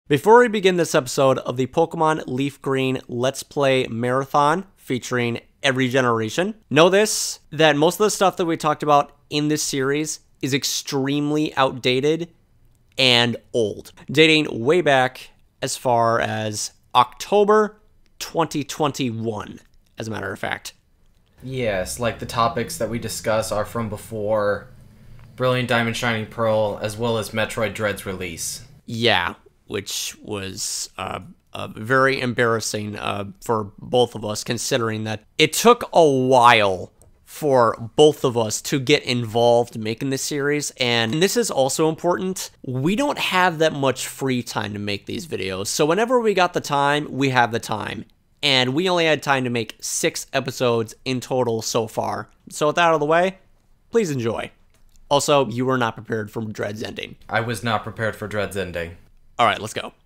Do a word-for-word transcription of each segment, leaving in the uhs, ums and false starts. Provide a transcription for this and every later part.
Before we begin this episode of the Pokemon Leaf Green Let's Play Marathon featuring every generation, know this, that most of the stuff that we talked about in this series is extremely outdated and old, dating way back as far as October twenty twenty-one, as a matter of fact. Yes, like the topics that we discuss are from before Brilliant Diamond Shining Pearl, as well as Metroid Dread's release. Yeah, which was uh, uh, very embarrassing uh, for both of us, considering that it took a while for both of us to get involved making this series. And this is also important. We don't have that much free time to make these videos. So whenever we got the time, we have the time. And we only had time to make six episodes in total so far. So with that out of the way, please enjoy. Also, you were not prepared for Dread's ending. I was not prepared for Dread's ending. All right, let's go.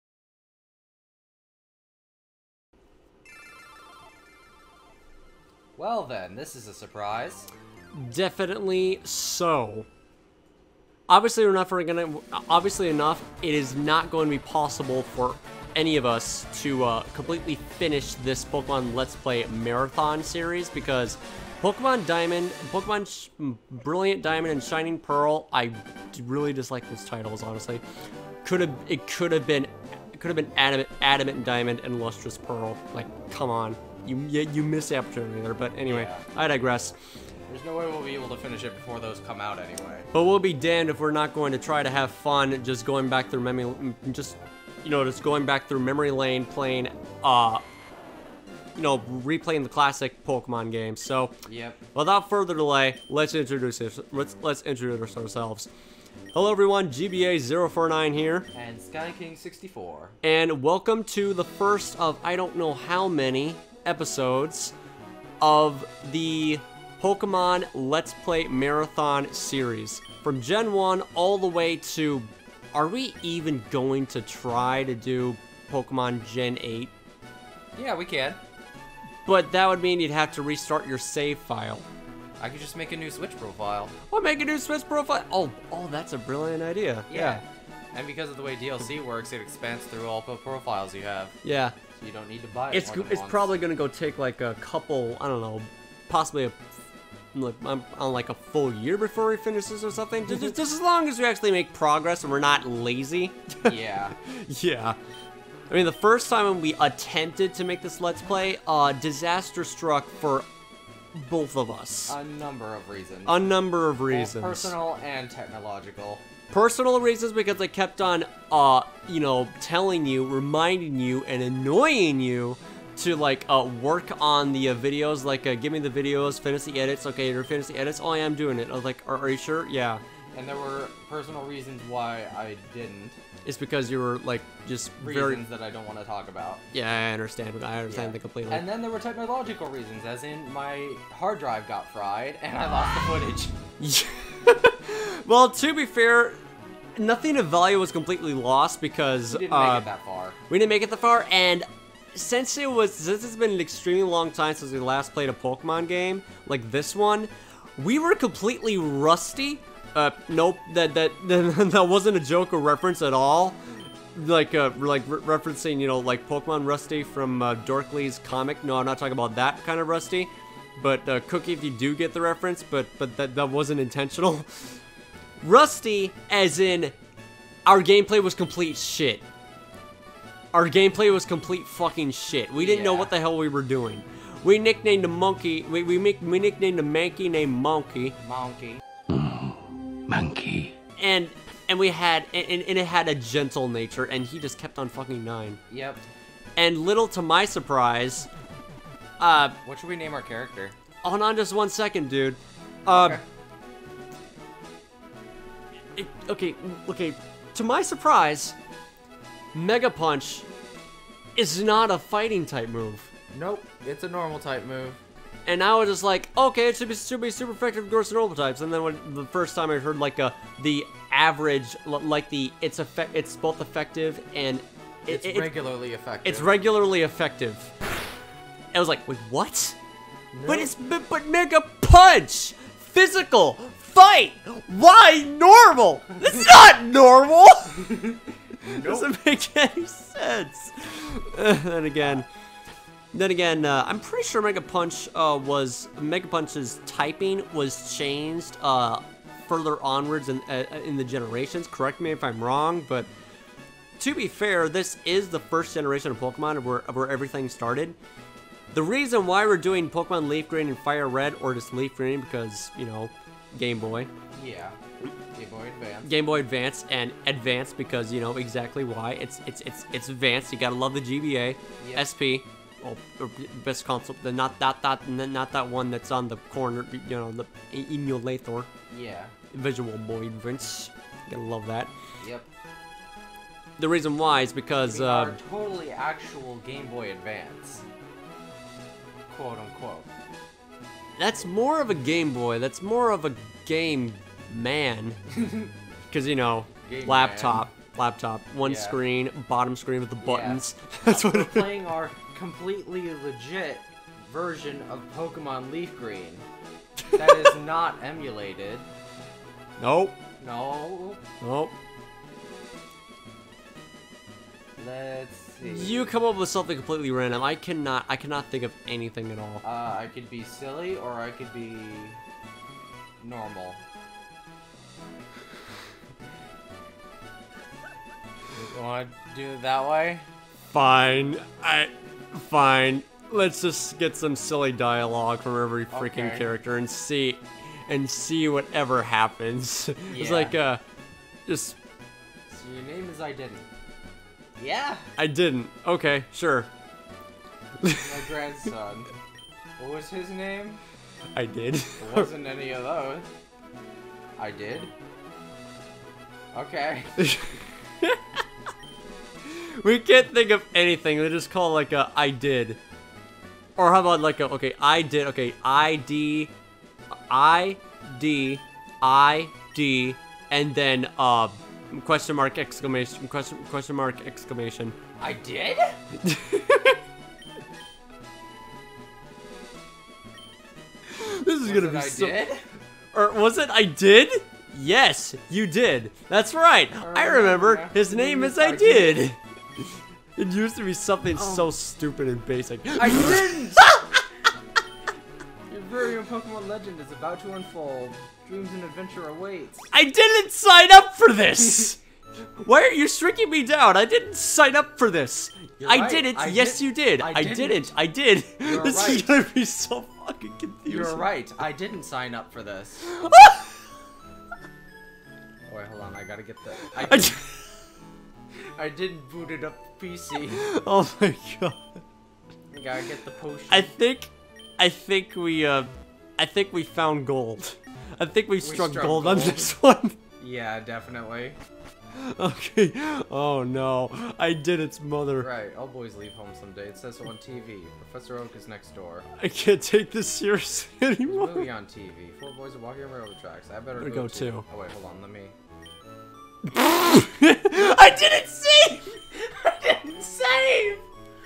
Well then, this is a surprise. Definitely so. Obviously, we're not for gonna. Obviously enough, it is not going to be possible for any of us to uh, completely finish this Pokemon Let's Play Marathon series because Pokemon Diamond, Pokemon Sh Brilliant Diamond and Shining Pearl, I really dislike those titles, honestly. Could have it could have been it could have been Adamant, Adamant Diamond and Lustrous Pearl. Like, come on, you you, you missed the opportunity there. But anyway, yeah. I digress. There's no way we'll be able to finish it before those come out anyway. But we'll be damned if we're not going to try to have fun just going back through memory, just you know, just going back through memory lane, playing, uh, you know, replaying the classic Pokemon games. So, yep. Without further delay, let's introduce this. Let's let's introduce ourselves. Hello everyone, G B A zero four nine here. And SkyKing sixty-four. And welcome to the first of I don't know how many episodes of the Pokemon Let's Play Marathon series. From Gen one all the way to, are we even going to try to do Pokemon Gen eight? Yeah, we can. But that would mean you'd have to restart your save file. I could just make a new Switch profile. Or make a new Switch profile. Oh, oh, that's a brilliant idea. Yeah. yeah. And because of the way D L C works, it expands through all the profiles you have. Yeah. So you don't need to buy it It's more than it's once. probably gonna go take like a couple, I don't know, possibly a like on like a full year before we finish this or something. Just, just, just as long as we actually make progress and we're not lazy. Yeah. Yeah. I mean, the first time we attempted to make this Let's Play, uh, disaster struck for both of us. A number of reasons. A number of Both reasons. personal and technological. Personal reasons because I kept on, uh, you know, telling you, reminding you, and annoying you to, like, uh, work on the uh, videos, like, uh, give me the videos, finish the edits. Okay, you're finished the edits? Oh, I am doing it. I was like, are, are you sure? Yeah. And there were personal reasons why I didn't. It's because you were, like, just Reasons very... that I don't want to talk about. Yeah, I understand. I understand Yeah. that completely. And then there were technological reasons, as in my hard drive got fried and I lost the footage. Well, to be fair, nothing of value was completely lost because We didn't uh, make it that far. We didn't make it that far, and since it was since it's been an extremely long time since we last played a Pokemon game like this one, we were completely rusty. Uh, nope, that that that wasn't a joke or reference at all. Like uh, like re referencing, you know, like Pokemon Rusty from uh, Dorkley's comic. No, I'm not talking about that kind of Rusty. But uh, Cookie, if you do get the reference, but but that that wasn't intentional. Rusty, as in, our gameplay was complete shit. Our gameplay was complete fucking shit. We didn't Yeah. know what the hell we were doing. We nicknamed the monkey. We we make we nicknamed the monkey named Monkey. Monkey. Monkey. And and we had and, and it had a gentle nature, and he just kept on fucking dying. Yep. And little to my surprise, uh, What should we name our character? hold on just one second, dude. Uh, Okay. it- okay, okay. To my surprise, Mega Punch is not a fighting type move. Nope, it's a normal type move. And I was just like, okay, it should be, should be super effective against normal types. And then when the first time I heard like a the average, l- like the it's effect, it's both effective and it, It's it- regularly effective. it's regularly effective. I was like, wait, what? But it's but, but Mega Punch, physical fight. Why normal? It's not normal. Nope. Doesn't make any sense. Uh, then again, then again, uh, I'm pretty sure Mega Punch uh, was Mega Punch's typing was changed uh, further onwards in uh, in the generations. Correct me if I'm wrong, but to be fair, this is the first generation of Pokemon where where everything started. The reason why we're doing Pokemon Leaf Green and Fire Red, or just Leaf Green, because you know, Game Boy. Yeah. Game Boy Advance. Game Boy Advance and Advance because you know exactly why. It's it's it's it's advanced. You gotta love the G B A, Yep. S P, well, or best console. The not that that not that one that's on the corner. You know the emulator. Yeah. Visual Boy Advance. You gotta love that. Yep. The reason why is because We uh, are totally actual Game Boy Advance. Quote unquote. that's more of a Game Boy. That's more of a game man. Because you know, Game laptop, laptop, one Yeah. screen, bottom screen with the Yeah. buttons. That's what. We're It, playing our completely legit version of Pokemon Leaf Green. That is not emulated. nope. No. Nope. Let's see. You come up with something completely random. I cannot. I cannot think of anything at all. Uh, I could be silly or I could be normal. You want to do it that way? Fine. I. Fine. Let's just get some silly dialogue from every freaking Okay. character and see, and see whatever happens. It's Yeah. like uh, just So your name is I didn't. Yeah. I didn't. Okay, sure. My grandson. What was his name? I did. It wasn't any of those. I did. Okay. We can't think of anything. They just call like a I did. Or how about like a okay, I did. Okay, I D I D I D and then uh question mark exclamation question question mark exclamation. I did? This is Was gonna it be I so did? Or was it I did? Yes, you did. That's right. I remember. Uh, His name is I did. It used to be something so stupid and basic. I didn't! Your very own Pokemon legend is about to unfold. Dreams and adventure awaits. I didn't sign up for this! Why are you shrinking me down? I didn't sign up for this. You're I right. didn't. I yes, did- you did. I I, didn't. didn't. I did. You're this is right. gonna be so fucking confusing. You're right. I didn't sign up for this. Oh, wait, hold on. I gotta get the. I, I didn't, j- I didn't boot it up P C. oh my god. I gotta get the potion. I think, I think we, uh, I think we found gold. I think we struck, struck gold, on gold. this one. Yeah, definitely. Okay. Oh no. I did its mother. Right. All boys leave home someday. It says so on T V. Professor Oak is next door. I can't take this seriously There's a anymore. movie on T V. Four boys are walking on railroad tracks. I better There go, go too. too. Oh wait, hold on. Let me. I didn't save! I didn't save.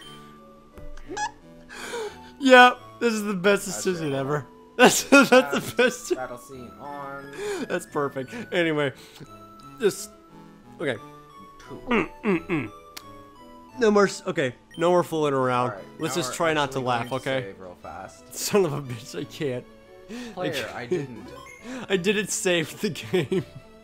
Yeah, this is the best decision right. ever. That's that's the best. Battle scene on. That's perfect. Anyway, just okay. Cool. No more. s- Okay, no more fooling around. Alright, Let's now just we're try not to actually laugh. going to Okay. save real fast. Son of a bitch, I can't. Player, I didn't. I didn't save the game.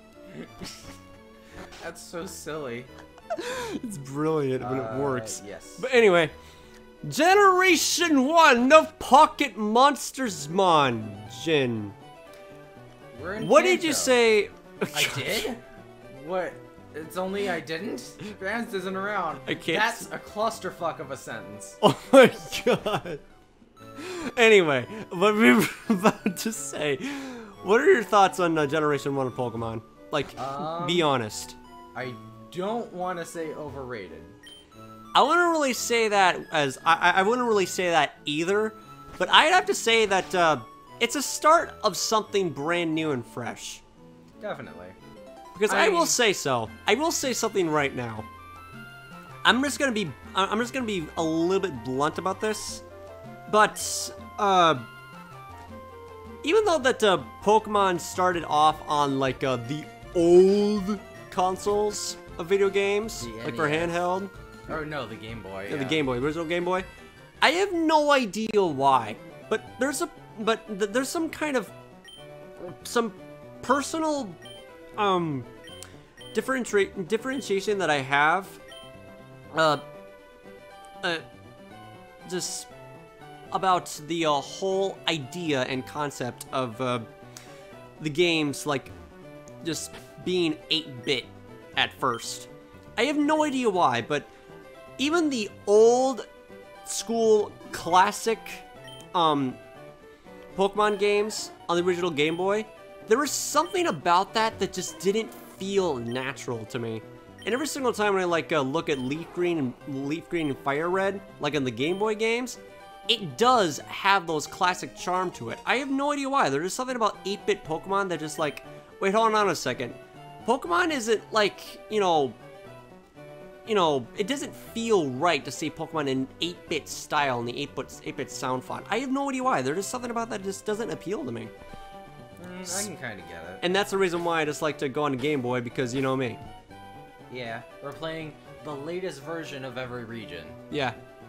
That's so silly. It's brilliant when it Uh, works. Yes. But anyway, Generation One of Pocket Monsters Mon Jin. We're in What did you Kanto. say? I did? What? It's only I didn't? Vance isn't around. I can't That's a clusterfuck of a sentence. Oh my god. Anyway, what we were about to say, what are your thoughts on uh, Generation one of Pokemon? Like, Um, be honest. I don't want to say overrated. I wouldn't really say that as, I, I wouldn't really say that either, but I'd have to say that uh, it's a start of something brand new and fresh. Definitely. Because I, I- will say so. I will say something right now. I'm just gonna be, I'm just gonna be a little bit blunt about this, but uh, even though that uh, Pokemon started off on like uh, the old consoles, of video games, The like for N E S. handheld. Oh no, the Game Boy. Yeah, Yeah. the Game Boy, original Game Boy. I have no idea why, but there's a but th there's some kind of some personal um differenti differentiation that I have. Uh, uh, just about the uh, whole idea and concept of uh, the games, like just being eight bit at first. I have no idea why, but even the old school classic um, Pokemon games on the original Game Boy, there was something about that that just didn't feel natural to me. And every single time when I like uh, look at Leaf Green and Leaf Green and Fire Red, like in the Game Boy games, it does have those classic charm to it. I have no idea why. There's just something about eight bit Pokemon that just like, wait, hold on a second. Pokemon isn't like, you know, you know, it doesn't feel right to see Pokemon in eight bit style in the eight bit sound font. I have no idea why. There's just something about that that just doesn't appeal to me. Mm, I can kind of get it. And that's the reason why I just like to go on the Game Boy, because you know me. Yeah, we're playing the latest version of every region. Yeah.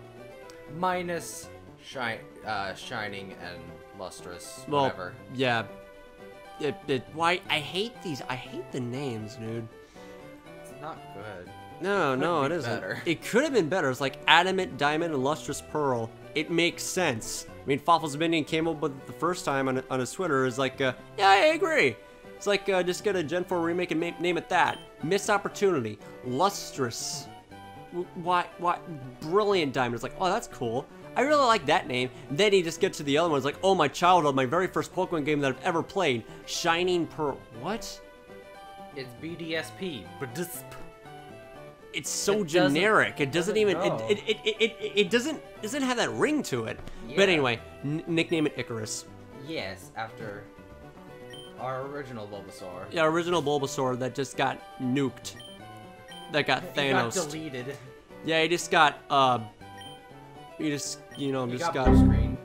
Minus shine, uh, Shining and Lustrous, Well, whatever. yeah. It, it, why? I hate these. I hate the names, dude. It's not good. No, It no, could it be isn't. better. It could have been better. It's like Adamant, Diamond, and Lustrous Pearl. It makes sense. I mean, Fawful's Minion came up with it the first time on, on his Twitter. Is like, uh, yeah, I agree. It's like, uh, just get a Gen four remake and ma name it that. Missed opportunity. Lustrous. W why? Why? Brilliant Diamond. It's like, oh, that's cool. I really like that name. Then he just gets to the other one. It's like, oh, my childhood, my very first Pokemon game that I've ever played. Shining Pearl. What? It's B D S P. Badisp. It's so It doesn't- generic. It doesn't, doesn't even. know. It, it, it, it, it, it doesn't doesn't have that ring to it. Yeah. But anyway, n nickname it Icarus. Yes, after our original Bulbasaur. Yeah, original Bulbasaur that just got nuked. That got It Thanos. got deleted. Yeah, he just got. Uh, he just you know He just got got. blue screen.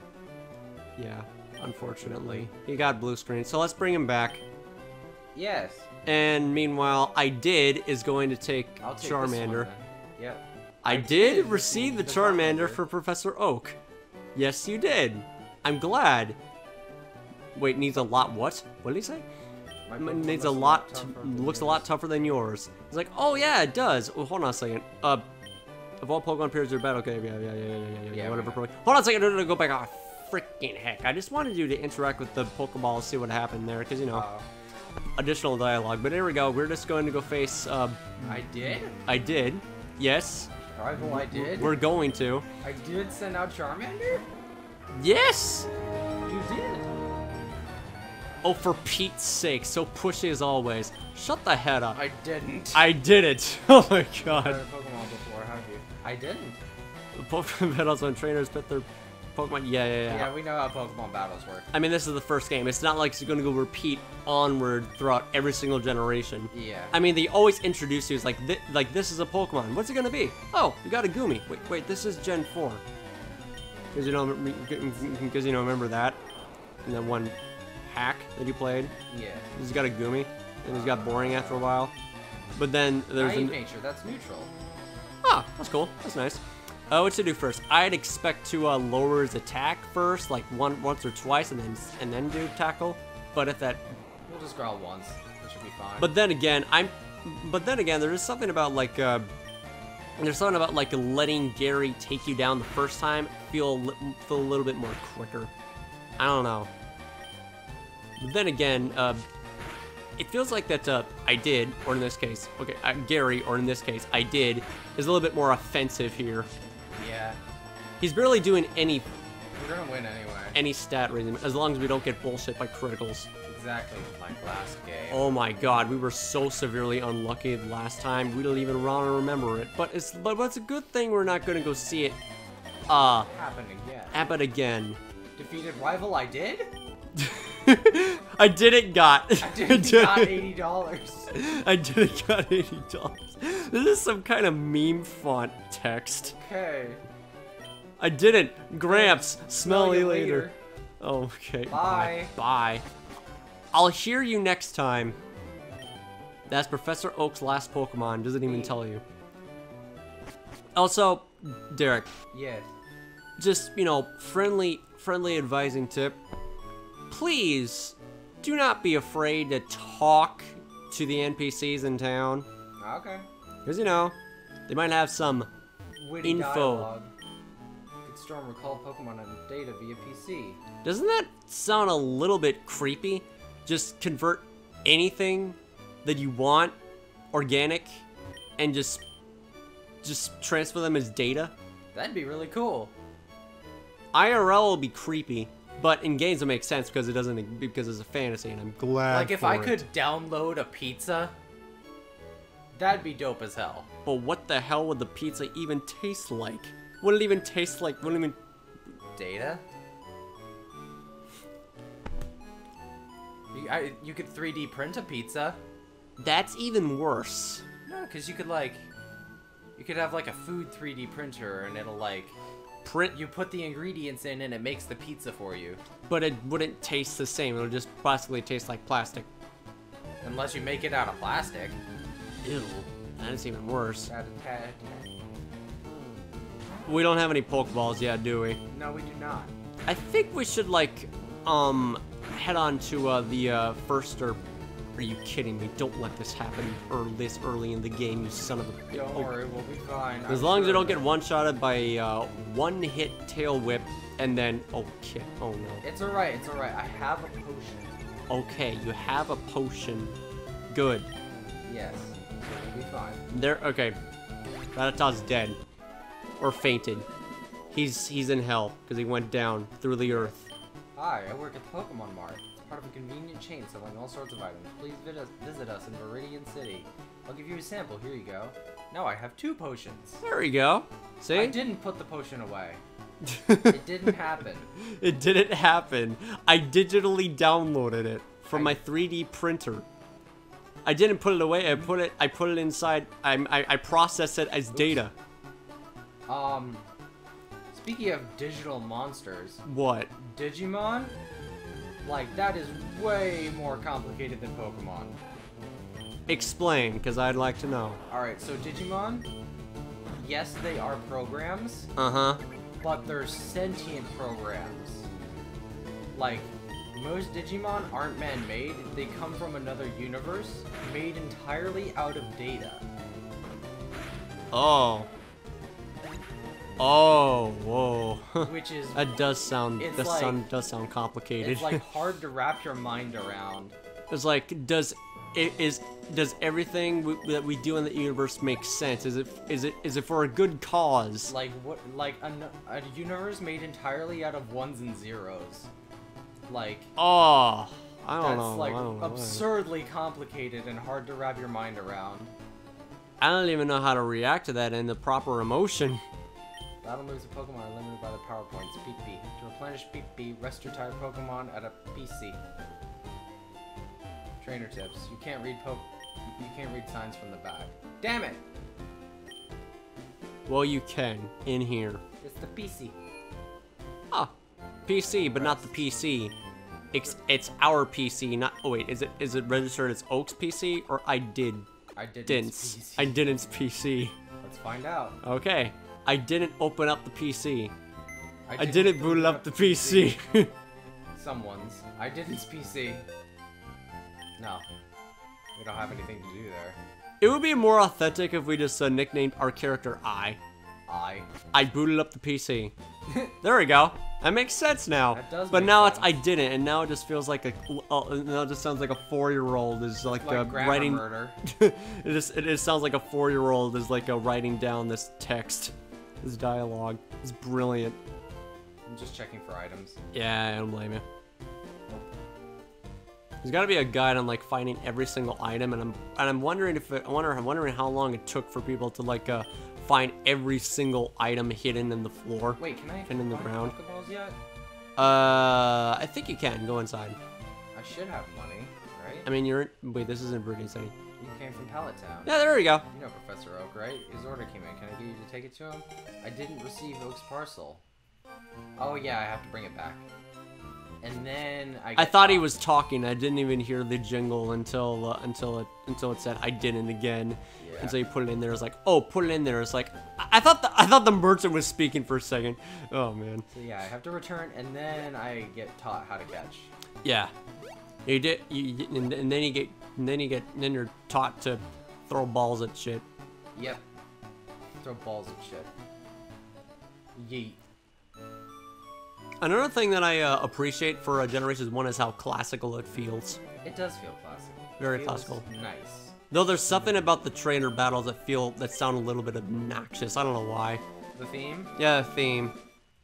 Yeah, unfortunately, he got blue screen. So let's bring him back. Yes. And meanwhile, I did is going to take I'll take Charmander. This one, then. Yep. I, I did did receive the the Charmander Charmander. for Professor Oak. Yes, you did. I'm glad. Wait, needs a lot what? What did he say? My M- Pokemon needs a looks lot, tougher t- than looks a lot yours. tougher than yours. He's like, oh yeah, it does. Oh, hold on a second. Uh, of all Pokemon pairs, they're bad. Okay, yeah, yeah, yeah, yeah, yeah, yeah, Yeah, whatever. we know. Hold on a second. No, no, no, go back. Oh, freaking heck! I just wanted you to interact with the Pokeball, see what happened there, because you know, Uh, additional dialogue. But here we go. We're just going to go face. Uh, I did? I did. Yes, Rival, I did? we're going to. I did send out Charmander? Yes. You did. Oh, for Pete's sake, so pushy as always. Shut the head up. I didn't. I did it. Oh my I've god. played Pokemon before, have you? I didn't. Pokemon battles when trainers put their Pokemon. Yeah, yeah, yeah. Yeah, we know how Pokemon battles work. I mean, this is the first game. It's not like it's going to go repeat onward throughout every single generation. Yeah. I mean, they always introduce you as like, thi like this is a Pokemon. What's it going to be? Oh, you got a Goomy. Wait, wait, this is Gen four. Because you know, because you know, remember that? And that one hack that you played. Yeah. He's got a Goomy, and he's got boring after a while. But then there's Naive an, nature, that's neutral. ah, that's cool. That's nice. Uh, what to do first? I'd expect to uh, lower his attack first, like one once or twice, and then and then do tackle. But if that, We'll just growl once. That should be fine. but then again, I'm, but then again, there is something about like, uh, there's something about like letting Gary take you down the first time feel a li- feel a little bit more quicker. I don't know. But then again, uh, it feels like that uh, I did, or in this case, okay, uh, Gary, or in this case, I did, is a little bit more offensive here. yeah. He's barely doing any We're gonna win anyway. any stat raising, as long as we don't get bullshit by criticals. Exactly like last game. Oh my god, we were so severely unlucky the last time, we don't even want to remember it. But it's but it's a good thing we're not gonna go see it uh Happening again. happen again. Defeated rival, I did? I didn't got I did got eighty dollars. I didn't got eighty dollars. This is some kind of meme font text. Okay. I didn't. Gramps, smell Smell you you later. later. Oh, okay. Bye. Bye. I'll hear you next time. That's Professor Oak's last Pokemon. Doesn't even tell you. Also, Derek. Yes. Just, you know, friendly, friendly advising tip. Please, do not be afraid to talk to the N P Cs in town. Okay. Because, you know, they might have some Witty info. dialogue. You could store and recall Pokemon on data via P C. Doesn't that sound a little bit creepy? Just convert anything that you want, organic, and just, just transfer them as data? That'd be really cool. I R L will be creepy, but in games it makes sense because it doesn't, because it's a fantasy, and I'm glad. Like if for I it. could download a pizza, that'd be dope as hell. But what the hell would the pizza even taste like? Wouldn't it even taste like? Wouldn't even Data? You, I, you could three D print a pizza. That's even worse. No, because you could like, you could have like a food three D printer, and it'll like. Print, You put the ingredients in and it makes the pizza for you. but it wouldn't taste the same. It'll just possibly taste like plastic. Unless you make it out of plastic. Ew, that's even worse. Tat-a-tat. We don't have any Pokeballs yet, do we? No, we do not. I think we should like, um, head on to uh, the uh, first. Or are you kidding me? Don't let this happen early, this early in the game, you son of a. Don't Oh. worry, we'll be fine. As I'm long as you sure don't get one-shotted by a uh, one-hit tail whip, and then oh shit, oh no. It's alright, it's alright. I have a potion. Okay, you have a potion. Good. Yes. We'll be fine. There. Okay. Rattata's dead, or fainted. He's he's in hell because he went down through the earth. Hi, I work at the Pokemon Mart. It's part of a convenient chain selling all sorts of items. Please vid us, visit us in Viridian City. I'll give you a sample. Here you go. Now I have two potions. There we go. See? I didn't put the potion away. It didn't happen. It didn't happen. I digitally downloaded it from I- my three D printer. I didn't put it away. I put it. I put it inside. I I, I processed it as data. Um, speaking of digital monsters, What? Digimon, like that is way more complicated than Pokemon. Explain, because I'd like to know. Alright, so Digimon, yes, they are programs, Uh huh. but they're sentient programs. Like, most Digimon aren't man-made, they come from another universe, made entirely out of data. Oh. Oh. Whoa. Which is, That does sound. It's That like- sound does sound complicated. it's like hard to wrap your mind around. It's like, does it is does everything we, that we do in the universe make sense? Is it is it is it for a good cause? Like, what, like a, a universe made entirely out of ones and zeros. Like, Oh, I don't that's know. like I don't know. absurdly complicated and hard to wrap your mind around. I don't even know how to react to that in the proper emotion. Battle moves of Pokemon are limited by the power points. P P. To replenish P P, rest your tired Pokemon at a P C. Trainer tips. You can't read po- You can't read signs from the back. Damn it! Well, you can in here. It's the P C. Ah, P C, but not the P C. It's it's our P C. Not. Oh wait, is it is it registered as Oak's P C or I did? I didn't. Didn't. P C. I didn't P C. Let's find out. Okay. I didn't open up the P C. I I didn't boot up the P C. Someone's. I didn't P C. No. We don't have anything to do there. It would be more authentic if we just uh, nicknamed our character I. I. I booted up the P C. There we go. That makes sense now. That does but make now sense. it's I didn't, and now it just feels like a. Uh, now it just sounds like a four-year-old is like, Like uh, grammar writing. murder. it just it just sounds like a four-year-old is like uh, writing down this text, this dialogue. It's brilliant. I'm just checking for items. Yeah, I don't blame you. There's got to be a guide on like finding every single item, and I'm and I'm wondering if it, I wonder I'm wondering how long it took for people to like uh find every single item hidden in the floor. Wait, can I Hidden in the find ground. Pokeballs yet? Uh, I think you can go inside. I should have money, right? I mean, you're wait. This isn't Viridian City. You came from Pallet Town. Yeah, there we go. You know Professor Oak, right? His order came in. Can I get you to take it to him? I didn't receive Oak's parcel. Oh yeah, I have to bring it back. and then I. I Get thought he taught. was talking. I didn't even hear the jingle until uh, until it until it said I didn't again. Yeah. And so you put it in there. It's like, oh, put it in there. It's like, I, I thought the I thought the merchant was speaking for a second. Oh man. So yeah, I have to return, and then I get taught how to catch. Yeah. You did. You, you and, and then you get and then you get and then you're taught to throw balls at shit. Yep. Throw balls at shit. Yeet. Another thing that I uh, appreciate for uh, Generations one is how classical it feels. It does feel classical. Very It feels classical. Nice. Though there's something about the trainer battles that feel that sound a little bit obnoxious. I don't know why. The theme? Yeah, the theme.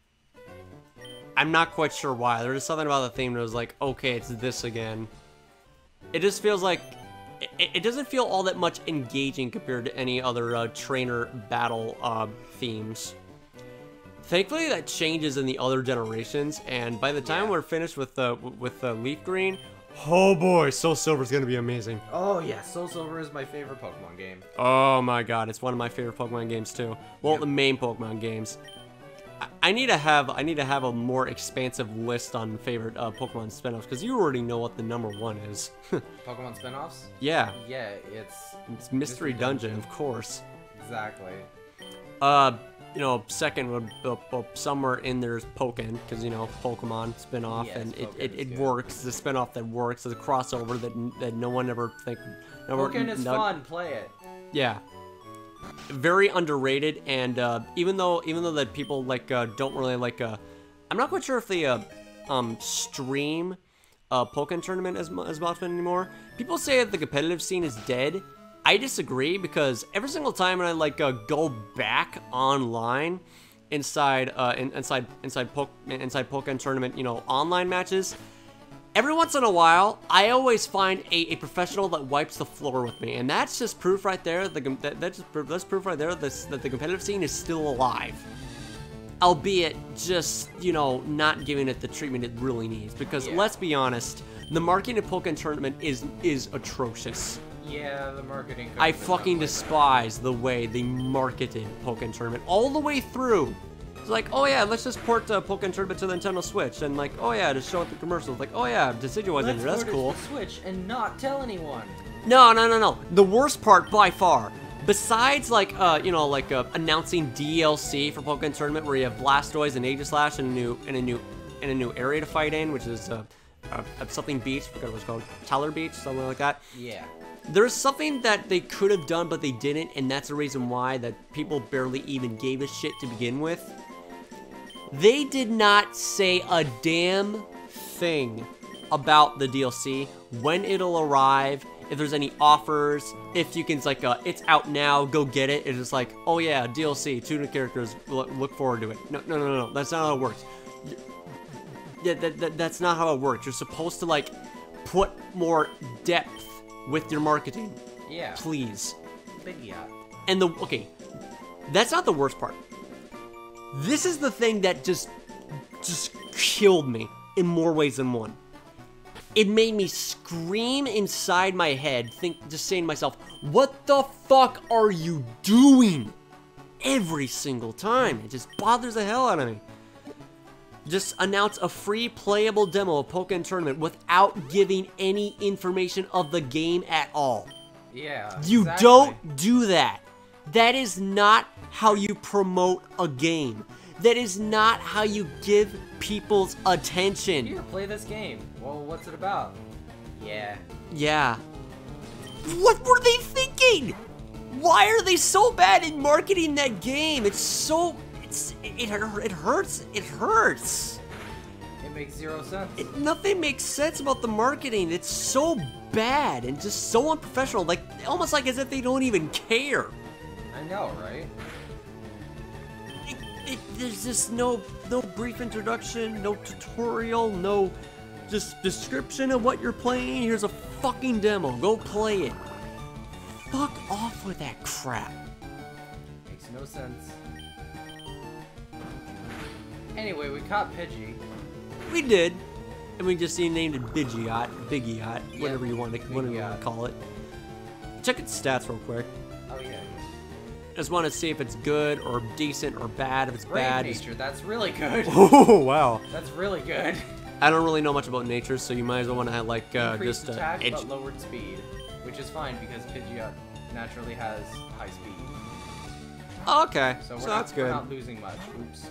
I'm not quite sure why. There's something about the theme that was like, okay, it's this again. It just feels like it, it doesn't feel all that much engaging compared to any other uh, trainer battle uh, themes. Thankfully, that changes in the other generations, and by the time Yeah. we're finished with uh, with uh, Leaf Green, oh boy, Soul Silver is gonna be amazing. Oh yeah, Soul Silver is my favorite Pokemon game. Oh my god, it's one of my favorite Pokemon games too. Well, Yep. the main Pokemon games. I, I need to have I need to have a more expansive list on favorite uh, Pokemon spin-offs because you already know what the number one is. Pokemon spin-offs? Yeah, Yeah, it's it's Mystery, Mystery Dungeon, Dungeon. of course. exactly. Uh, you know, second would uh, uh, somewhere in there's Pokken because you know Pokemon spin-off Yes, and it, Pokken it, is it good. works. It's a spin-off that works. It's a crossover that that no one ever think. Never, Pokken is no- fun, play it. Yeah. Very underrated, and uh, even though even though that people like uh, don't really like, uh, I'm not quite sure if they uh, um, stream uh, Pokken tournament as mu- as often anymore. People say that the competitive scene is dead. I disagree because every single time when I like uh, go back online inside uh, in, inside inside Poke inside Pokken tournament, you know, online matches. Every once in a while, I always find a, a professional that wipes the floor with me, and that's just proof right there. The, com- that, that's, just proof, that's proof right there this, that the competitive scene is still alive. Albeit just, you know, not giving it the treatment it really needs. Because Yeah. let's be honest, the marketing of Pokken Tournament is is atrocious. Yeah, the marketing. could've I been fucking done way despise the way they marketed Pokken Tournament all the way through. It's like, oh yeah, let's just port uh, Pokken Tournament to the Nintendo Switch, and like, oh yeah, just show it the commercials. Like, oh yeah, Decidueye's in better. there, that's Let's cool. port it to the Switch and not tell anyone. No, no, no, no. The worst part by far, besides like, uh, you know, like uh, announcing D L C for Pokken Tournament, where you have Blastoise and Aegislash and a new and a new and a new area to fight in, which is uh, uh, something beach. I forgot what it's called, Tyler Beach, something like that. Yeah. There's something that they could have done, but they didn't, and that's the reason why that people barely even gave a shit to begin with. They did not say a damn thing about the D L C, when it'll arrive, if there's any offers, if you can, like, uh, it's out now, go get it. It's just like, oh yeah, D L C, two new characters, look, look forward to it. No, no, no, no, that's not how it works. Yeah, that, that, that's not how it works. You're supposed to, like, put more depth with your marketing, Yeah. please. Big yacht. And the, okay, that's not the worst part. This is the thing that just, just killed me in more ways than one. It made me scream inside my head, think, just saying to myself, what the fuck are you doing? Every single time. It just bothers the hell out of me. Just announce a free playable demo of Pokken Tournament without giving any information of the game at all. Yeah. You exactly. don't do that. That is not how you promote a game. That is not how you give people's attention. Here, play this game. Well, what's it about? Yeah. Yeah. What were they thinking? Why are they so bad in marketing that game? It's so... It's, it, it hurts. It hurts. It makes zero sense. It, nothing makes sense about the marketing. It's so bad and just so unprofessional. Like, almost like as if they don't even care. I know, right? It, it, there's just no no brief introduction, no tutorial, no just description of what you're playing. Here's a fucking demo. Go play it. Fuck off with that crap. Makes no sense. Anyway, we caught Pidgey. We did. And we just named it Bigiot, Bigiot, Yeah, whatever you want to whatever you want Bigiot. to call it. Check its stats real quick. Oh yeah. Just want to see if it's good or decent or bad. If it's Brave bad, just... nature. That's really good. Oh wow. That's really good. I don't really know much about nature, so you might as well want to have like uh, Increased just uh, attack, edge. but lowered speed, which is fine because Pidgeot naturally has high speed. Oh, okay, So, so, we're, not, that's we're good. not losing much. Oops.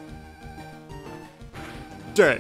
Dead.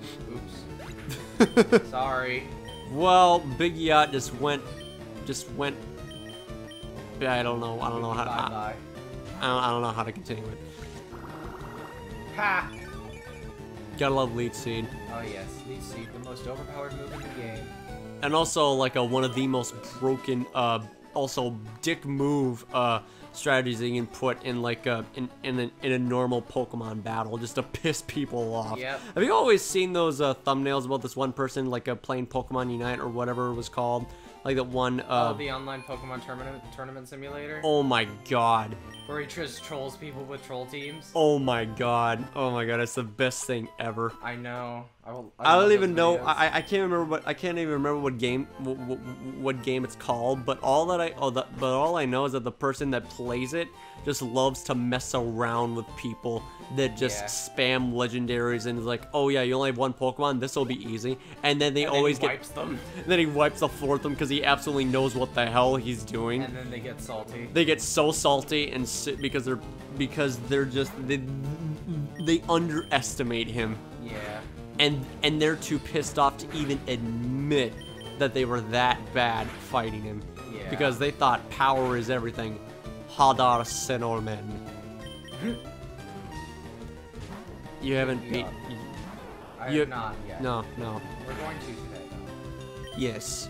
Oops. Sorry. Well, Big Yacht just went, just went. Yeah, I don't know. I don't know how. Bye I, bye. I, don't, I don't know how to continue it. Ha! Gotta love Leech Seed, Oh yes, Leech Seed, the most overpowered move in the game. and also like a one of the most broken, uh, also dick move, uh, strategies that you can put in like a in in a, in a normal Pokemon battle just to piss people off. Yep. Have you always seen those uh, thumbnails about this one person like uh, playing Pokemon Unite or whatever it was called? Like that one. Uh, oh, the online Pokemon tournament tournament simulator. oh my god. Where he just trolls people with troll teams. Oh my god. Oh my god. It's the best thing ever. I know. I, will, I, I love don't those even know. videos. I, I can't remember what I can't even remember what game what, what, what game it's called. But all that I oh the, but all I know is that the person that plays it just loves to mess around with people that just Yeah. spam legendaries and is like, oh yeah, you only have one Pokemon. This will be easy. And then they And then always he get wipes them. then he wipes the floor with them because he absolutely knows what the hell he's doing. And then they get salty. They get so salty and si- because they're because they're just they they underestimate him. Yeah. And and they're too pissed off to even admit that they were that bad fighting him. Yeah. Because they thought power is everything. Hadar Senormen. You haven't beat. Yeah. I you- have not yet. No, no. We're going to today, though. Yes.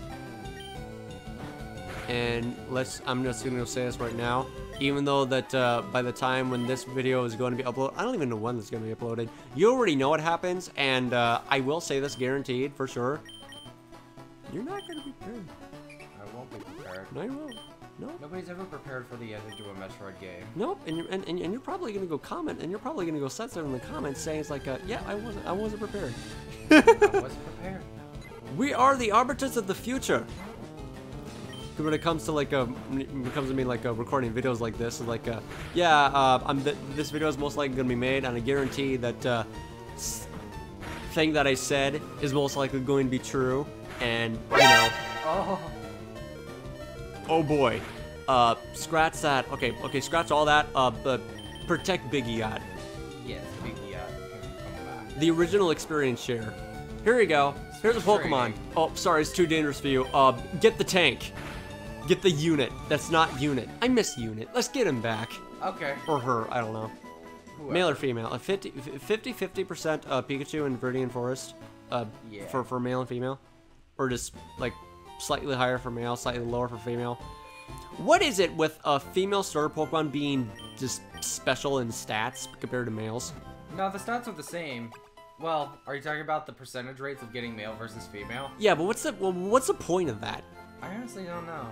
And let's. I'm just gonna say this right now. Even though that uh, by the time when this video is going to be uploaded, I don't even know when it's going to be uploaded. You already know what happens, and uh, I will say this guaranteed for sure. You're not going to be prepared. I won't be prepared. No, you won't. No. Nobody's ever prepared for the ending to a Metroid game. Nope. And you're and, and, and you're probably going to go comment, and you're probably going to go censor in the comments saying it's like, uh, yeah, I wasn't, I wasn't prepared. I wasn't prepared. We are the arbiters of the future. When it comes to like a, when it comes to me like uh, recording videos like this, like uh, yeah, uh, I'm th this video is most likely gonna be made, and I guarantee that uh, s thing that I said is most likely going to be true, and you know, Oh. oh boy, uh, scratch that. Okay, okay, scratch all that. Uh, but protect Big Yacht, Yes, Big Yacht can come back. the original experience share. Here you go. Here's a Pokemon. Oh, sorry, it's too dangerous for you. Uh, get the tank. Get the unit. That's not unit. I miss unit. Let's get him back. Okay. Or her. I don't know. Whoever. Male or female. A fifty, fifty percent uh, Pikachu in Viridian Forest. Uh, Yeah. for, for male and female. Or just, like, slightly higher for male, slightly lower for female. What is it with a female starter Pokemon being just special in stats compared to males? No, the stats are the same. Well, are you talking about the percentage rates of getting male versus female? Yeah, but what's the, well, what's the point of that? I honestly don't know.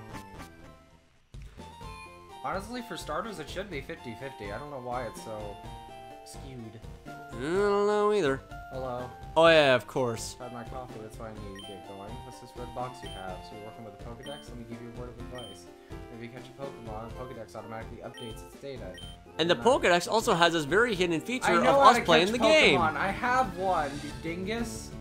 Honestly, for starters, it should be fifty fifty. I don't know why it's so skewed. I don't know either. Hello. Oh yeah, of course. Tried my coffee, that's why I need to get going. What's this red box you have? So you're working with a Pokedex? Let me give you a word of advice. If you catch a Pokemon, Pokedex automatically updates its data. And the No. Pokedex also has this very hidden I feature of know how us to playing catch the Pokemon. game. I have one, you dingus.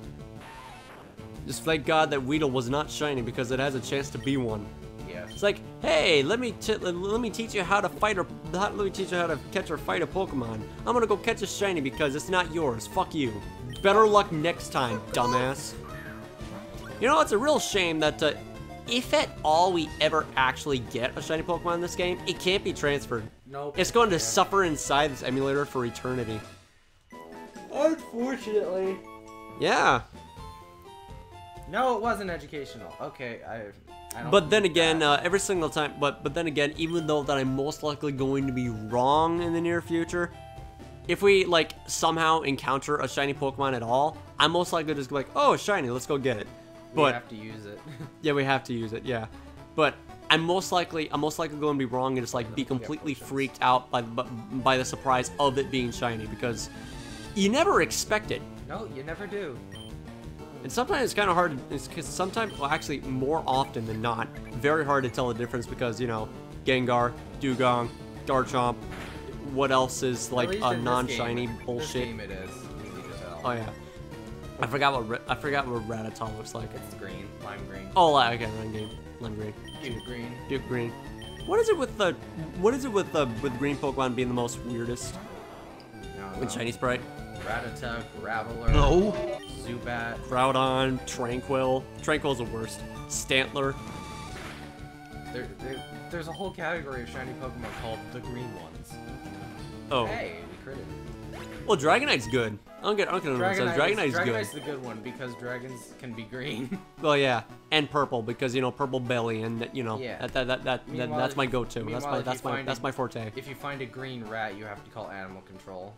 Just thank God that Weedle was not shiny because it has a chance to be one. Yeah. It's like, hey, let me t let me teach you how to fight or let me teach you how to catch or fight a Pokemon. I'm gonna go catch a shiny because it's not yours. Fuck you. Better luck next time, dumbass. You know, it's a real shame that uh, if at all we ever actually get a shiny Pokemon in this game, it can't be transferred. Nope. It's going to suffer inside this emulator for eternity. Unfortunately. Yeah. No, it wasn't educational. Okay, I. I don't But then think again, that- uh, every single time, but but then again, even though that I'm most likely going to be wrong in the near future, if we like somehow encounter a shiny Pokemon at all, I'm most likely just gonna be like, oh, shiny, let's go get it. we But have to use it. yeah, we have to use it, yeah. But I'm most likely, I'm most likely going to be wrong and just like be completely freaked out by by, by the surprise of it being shiny because you never expect it. No, you never do. And sometimes it's kind of hard, it's cause sometimes, well actually more often than not, very hard to tell the difference because, you know, Gengar, Dugong, Garchomp, what else is At like least a in this non-shiny game- bullshit. This game it is easy to tell. Oh yeah. I forgot what Ra- I forgot what Rattata looks like. It's green, lime green. Oh, li- okay, lime green, lime green, Duke green. Duke green. What is it with the? What is it with the with green Pokemon being the most weirdest? No, With no. shiny sprite, Rattata, Graveler, No. Zubat. Groudon, Tranquil. Tranquil's the worst. Stantler. There, there, there's a whole category of shiny Pokemon called the green ones. Oh, Hey, we critted. well, Dragonite's good. I don't get. I don't get what it says. Dragonite Dragonite's is, good. Dragonite's the good one because dragons can be green. Well, yeah, and purple because you know purple belly and you know Yeah. that, that, that, that, that Meanwhile, that's if my you- go-to. That's meanwhile, my if that's you my find that's a- my forte. If you find a green rat, you have to call animal control.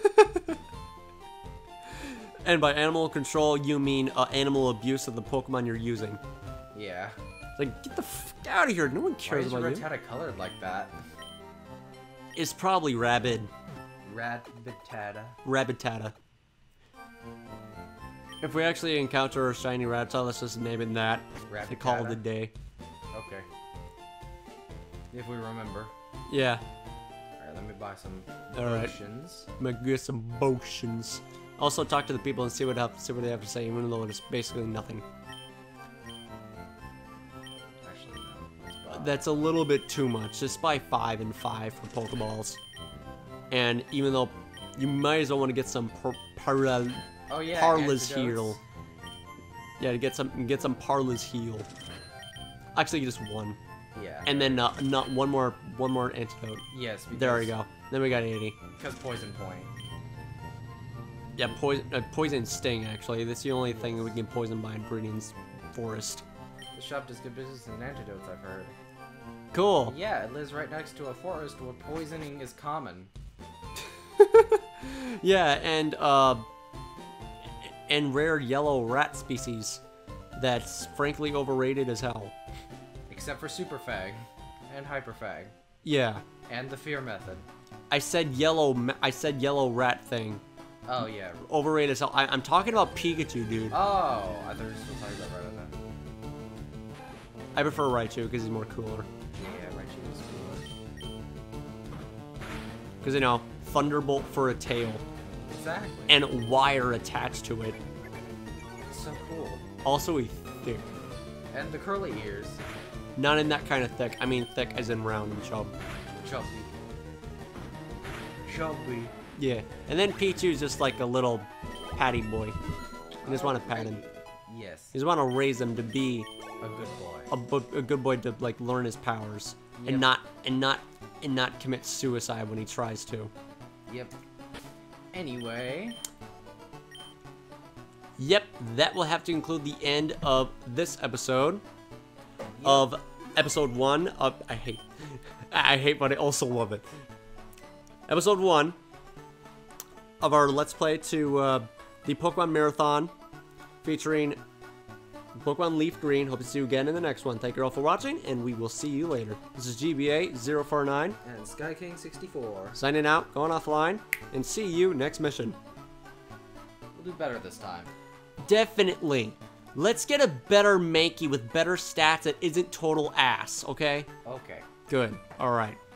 And by animal control, you mean uh, animal abuse of the Pokemon you're using. Yeah. Like, get the f out of here. No one Why cares is your about you. Rattata colored like that? It's probably rabid. Rattata. Rabbitata. If we actually encounter a shiny Rattata, let's just name it that. They call it a Rabbitata? day. Okay. If we remember. Yeah. Alright, let me buy some Alright. potions. Make get some potions. Also, talk to the people and see what have, see what they have to say, even though it's basically nothing. Actually, no. Let's buy. That's a little bit too much. Just buy five and five for Pokeballs. And even though you might as well want to get some par par Oh yeah, Parlor's antidotes. Heal. Yeah, to get some get some Parlor's Heal. Actually, just one. Yeah. And then uh, not one more one more antidote. Yes. Because, There we go. Then we got eighty. Because poison point. Yeah, poison uh, poison sting actually. That's the only thing that we can poison by in Viridian's forest. The shop does good business in antidotes, I've heard. Cool. Yeah, it lives right next to a forest where poisoning is common. Yeah, and uh, and rare yellow rat species that's frankly overrated as hell. Except for Super Fag and Hyper Fag Yeah, and the Fear Method. I said yellow. ma- I said yellow rat thing. Oh yeah. Overrated as hell. I, I'm talking about Pikachu, dude. Oh, I thought you were still talking about right on that. I prefer Raichu because he's more cooler. Yeah, Raichu is cooler. Because you know, Thunderbolt for a tail Exactly. and wire attached to it. It's so cool. Also, a thick. And the curly ears. Not in that kind of thick. I mean thick as in round and chub. Chubby. Chubby. Yeah. And then Pichu's just like a little patty boy. You just want to pat him. Yes. You just want to raise him to be A good boy. a, bu- a good boy to like learn his powers Yep. and not and not and not commit suicide when he tries to. Yep. Anyway. Yep, that will have to include the end of this episode of episode one of I hate I hate but I also love it. Episode one of our Let's Play to uh, the Pokemon Marathon featuring Pokemon Leaf Green. Hope to see you again in the next one. Thank you all for watching, and we will see you later. This is G B A zero four nine And SkyKing sixty-four. signing out, going offline, and see you next mission. We'll do better this time. Definitely. Let's get a better Mankey with better stats that isn't total ass, okay? Okay. Good. Alright.